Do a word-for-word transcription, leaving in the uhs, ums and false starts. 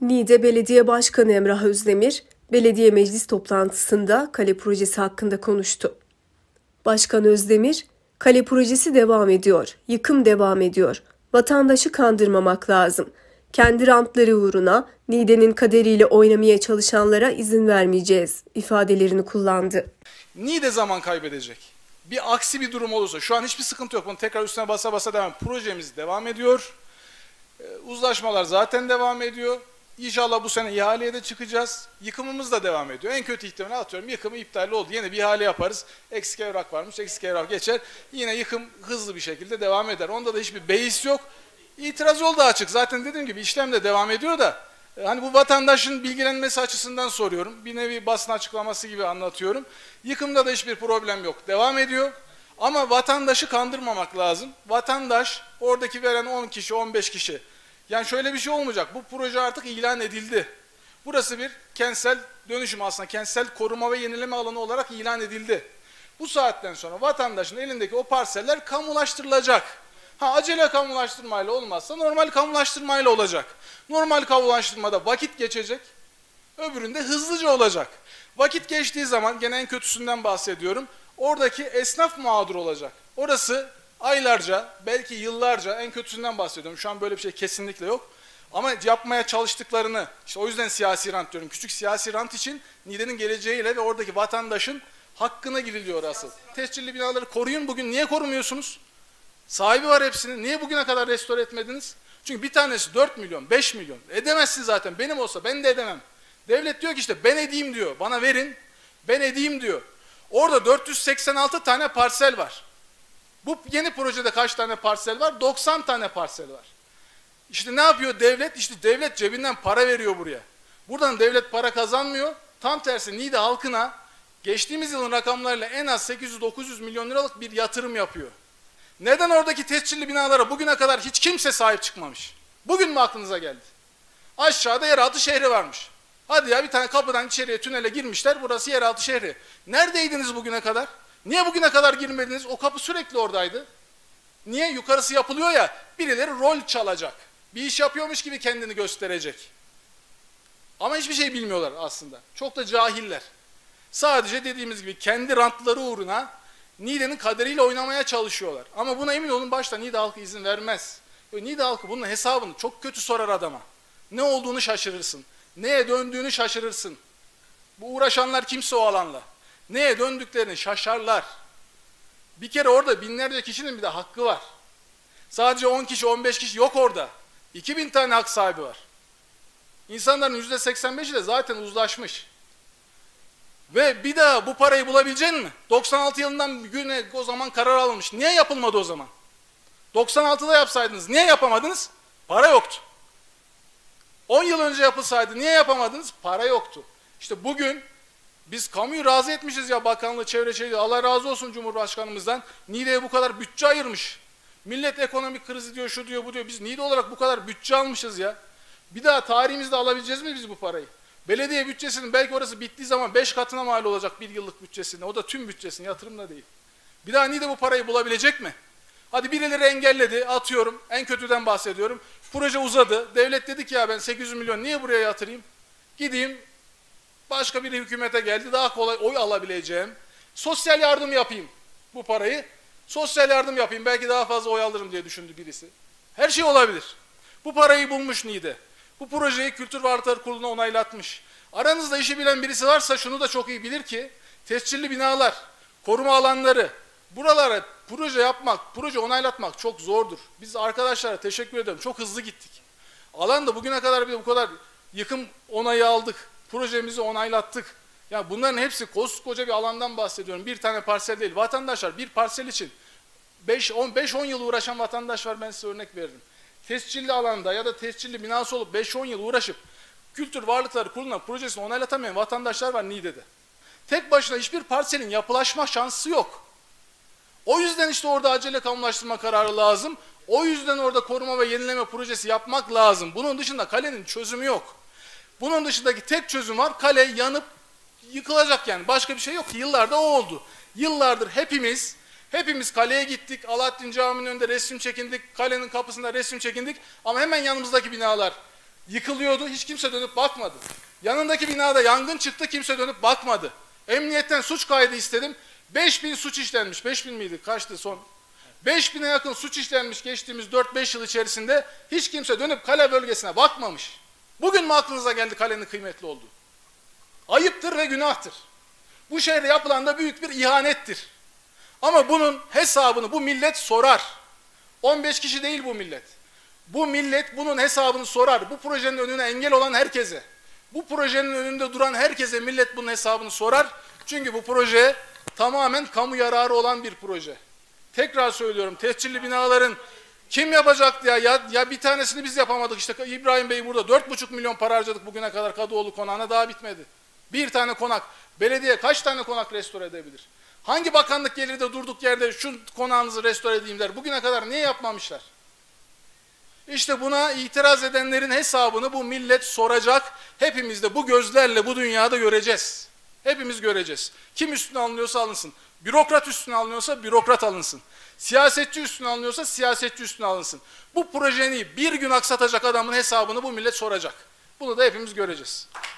Niğde Belediye Başkanı Emrah Özdemir, belediye meclis toplantısında kale projesi hakkında konuştu. Başkan Özdemir, kale projesi devam ediyor, yıkım devam ediyor. Vatandaşı kandırmamak lazım. Kendi rantları uğruna Niğde'nin kaderiyle oynamaya çalışanlara izin vermeyeceğiz ifadelerini kullandı. Niğde zaman kaybedecek. Bir aksi bir durum olursa, şu an hiçbir sıkıntı yok. Bunu tekrar üstüne basa basa devam. Projemiz devam ediyor. Ee, uzlaşmalar zaten devam ediyor. İnşallah bu sene ihaleye de çıkacağız. Yıkımımız da devam ediyor. En kötü ihtimalle atıyorum yıkımı iptal oldu. Yine bir ihale yaparız. Eksik evrak varmış, eksik evrak geçer. Yine yıkım hızlı bir şekilde devam eder. Onda da hiçbir beis yok. İtiraz yolu da açık. Zaten dediğim gibi işlem de devam ediyor da. Hani bu vatandaşın bilgilenmesi açısından soruyorum. Bir nevi basın açıklaması gibi anlatıyorum. Yıkımda da hiçbir problem yok. Devam ediyor. Ama vatandaşı kandırmamak lazım. Vatandaş oradaki veren on kişi, on beş kişi. Yani şöyle bir şey olmayacak. Bu proje artık ilan edildi. Burası bir kentsel dönüşüm aslında. Kentsel koruma ve yenileme alanı olarak ilan edildi. Bu saatten sonra vatandaşın elindeki o parseller kamulaştırılacak. Ha acele kamulaştırmayla olmazsa normal kamulaştırmayla olacak. Normal kamulaştırmada vakit geçecek. Öbüründe hızlıca olacak. Vakit geçtiği zaman gene en kötüsünden bahsediyorum. Oradaki esnaf mağdur olacak. Orası aylarca, belki yıllarca, en kötüsünden bahsediyorum. Şu an böyle bir şey kesinlikle yok. Ama yapmaya çalıştıklarını, işte o yüzden siyasi rant diyorum. Küçük siyasi rant için Niğde'nin geleceğiyle ve oradaki vatandaşın hakkına giriliyor asıl. Tescilli binaları koruyun. Bugün niye korumuyorsunuz? Sahibi var hepsinin. Niye bugüne kadar restore etmediniz? Çünkü bir tanesi dört milyon, beş milyon. Edemezsin zaten. Benim olsa ben de edemem. Devlet diyor ki işte ben edeyim diyor. Bana verin. Ben edeyim diyor. Orada dört yüz seksen altı tane parsel var. Bu yeni projede kaç tane parsel var? doksan tane parsel var. İşte ne yapıyor devlet? İşte devlet cebinden para veriyor buraya. Buradan devlet para kazanmıyor. Tam tersi Niğde halkına geçtiğimiz yılın rakamlarıyla en az sekiz yüz dokuz yüz milyon liralık bir yatırım yapıyor. Neden oradaki tescilli binalara bugüne kadar hiç kimse sahip çıkmamış? Bugün mü aklınıza geldi? Aşağıda yeraltı şehri varmış. Hadi ya bir tane kapıdan içeriye tünele girmişler, burası yeraltı şehri. Neredeydiniz bugüne kadar? Niye bugüne kadar girmediniz? O kapı sürekli oradaydı. Niye? Yukarısı yapılıyor ya, birileri rol çalacak. Bir iş yapıyormuş gibi kendini gösterecek. Ama hiçbir şey bilmiyorlar aslında. Çok da cahiller. Sadece dediğimiz gibi kendi rantları uğruna Niğde'nin kaderiyle oynamaya çalışıyorlar. Ama buna emin olun başta Niğde halkı izin vermez. Niğde halkı bunun hesabını çok kötü sorar adama. Ne olduğunu şaşırırsın. Neye döndüğünü şaşırırsın. Bu uğraşanlar kimse o alanla. Neye döndüklerini şaşarlar. Bir kere orada binlerce kişinin bir de hakkı var. Sadece on kişi, on beş kişi yok orada. iki bin tane hak sahibi var. İnsanların yüzde seksen beşi de zaten uzlaşmış. Ve bir daha bu parayı bulabilecek mi? doksan altı yılından güne o zaman karar alınmış. Niye yapılmadı o zaman? doksan altıda yapsaydınız. Niye yapamadınız? Para yoktu. on yıl önce yapılsaydı niye yapamadınız? Para yoktu. İşte bugün biz kamuyu razı etmişiz ya bakanlığı, çevre şeyi. Allah razı olsun Cumhurbaşkanımızdan. Niğde'ye bu kadar bütçe ayırmış. Millet ekonomik krizi diyor, şu diyor, bu diyor. Biz Niğde olarak bu kadar bütçe almışız ya. Bir daha tarihimizde alabileceğiz mi biz bu parayı? Belediye bütçesinin belki orası bittiği zaman beş katına mal olacak bir yıllık bütçesinde. O da tüm bütçesini, yatırımda değil. Bir daha Niğde bu parayı bulabilecek mi? Hadi birileri engelledi, atıyorum. En kötüden bahsediyorum. Proje uzadı. Devlet dedi ki ya ben sekiz yüz milyon niye buraya yatırayım? Gideyim, başka bir hükümete geldi, daha kolay oy alabileceğim. Sosyal yardım yapayım bu parayı. Sosyal yardım yapayım, belki daha fazla oy alırım diye düşündü birisi. Her şey olabilir. Bu parayı bulmuş Niğde. Bu projeyi Kültür Varlıkları Kurulu'na onaylatmış. Aranızda işi bilen birisi varsa şunu da çok iyi bilir ki, tescilli binalar, koruma alanları, buralara proje yapmak, proje onaylatmak çok zordur. Biz arkadaşlara teşekkür ederim. Çok hızlı gittik. Alanda bugüne kadar bir bu kadar yıkım onayı aldık. Projemizi onaylattık. Ya bunların hepsi koskoca bir alandan bahsediyorum. Bir tane parsel değil. Vatandaşlar bir parsel için beş on yıl uğraşan vatandaş var, ben size örnek veririm. Tescilli alanda ya da tescilli binası olup beş on yıl uğraşıp Kültür Varlıkları Kurulu'na projesini onaylatamayan vatandaşlar var Niğde'de. Tek başına hiçbir parselin yapılaşma şansı yok. O yüzden işte orada acele kamulaştırma kararı lazım. O yüzden orada koruma ve yenileme projesi yapmak lazım. Bunun dışında kalenin çözümü yok. Bunun dışındaki tek çözüm var, kale yanıp yıkılacak yani. Başka bir şey yok ki, yıllarda o oldu. Yıllardır hepimiz, hepimiz kaleye gittik, Alaaddin Camii'nin önünde resim çekindik, kalenin kapısında resim çekindik ama hemen yanımızdaki binalar Yıkılıyordu, hiç kimse dönüp bakmadı. Yanındaki binada yangın çıktı, kimse dönüp bakmadı. Emniyetten suç kaydı istedim. beş bin suç işlenmiş. beş bin miydi? Kaçtı son? beş bine yakın suç işlenmiş geçtiğimiz dört beş yıl içerisinde. Hiç kimse dönüp kale bölgesine bakmamış. Bugün mü aklınıza geldi kalenin kıymetli olduğu? Ayıptır ve günahtır. Bu şehre yapılan da büyük bir ihanettir. Ama bunun hesabını bu millet sorar. on beş kişi değil bu millet. Bu millet bunun hesabını sorar. Bu projenin önüne engel olan herkese, bu projenin önünde duran herkese millet bunun hesabını sorar. Çünkü bu proje tamamen kamu yararı olan bir proje. Tekrar söylüyorum, tescilli binaların kim yapacaktı ya? ya? Ya bir tanesini biz yapamadık işte. İbrahim Bey burada dört buçuk milyon para harcadık bugüne kadar Kadıoğlu konağına, daha bitmedi. Bir tane konak. Belediye kaç tane konak restore edebilir? Hangi bakanlık gelir de durduk yerde şu konağınızı restore edeyim der? Bugüne kadar niye yapmamışlar? İşte buna itiraz edenlerin hesabını bu millet soracak. Hepimiz de bu gözlerle bu dünyada göreceğiz. Hepimiz göreceğiz. Kim üstüne alınıyorsa alınsın. Bürokrat üstüne alınıyorsa bürokrat alınsın. Siyasetçi üstüne alınıyorsa siyasetçi üstüne alınsın. Bu projeyi bir gün aksatacak adamın hesabını bu millet soracak. Bunu da hepimiz göreceğiz.